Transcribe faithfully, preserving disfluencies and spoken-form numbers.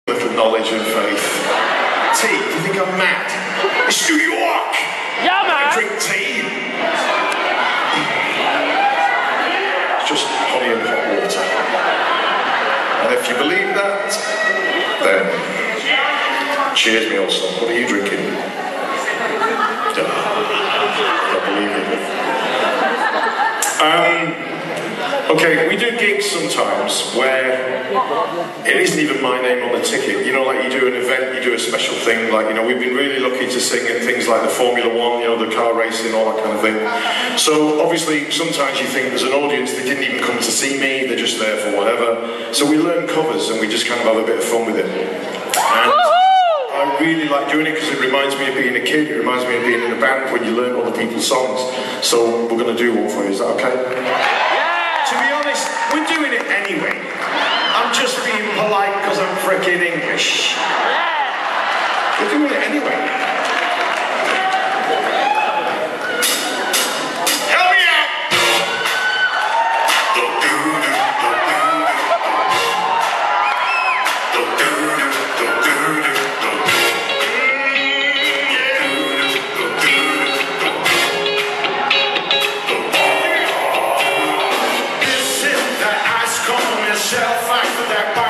little knowledge and faith. Tea? Do you think I'm mad? It's New York! Yeah, man! I drink tea! It's just honey and hot water. And if you believe that, then cheers me also. What are you drinking? I don't believe it. Um... Okay, we do gigs sometimes where it isn't even my name on the ticket. You know, like you do an event, you do a special thing, like, you know, we've been really lucky to sing at things like the Formula One, you know, the car racing, all that kind of thing. So, obviously, sometimes you think there's an audience, they didn't even come to see me, they're just there for whatever. So we learn covers and we just kind of have a bit of fun with it. And I really like doing it because it reminds me of being a kid, it reminds me of being in a band when you learn other people's songs. So we're going to do one for you, is that okay? To be honest, we're doing it anyway. I'm just being polite because I'm freaking English. We're doing it anyway. Help me out! Yourself after that.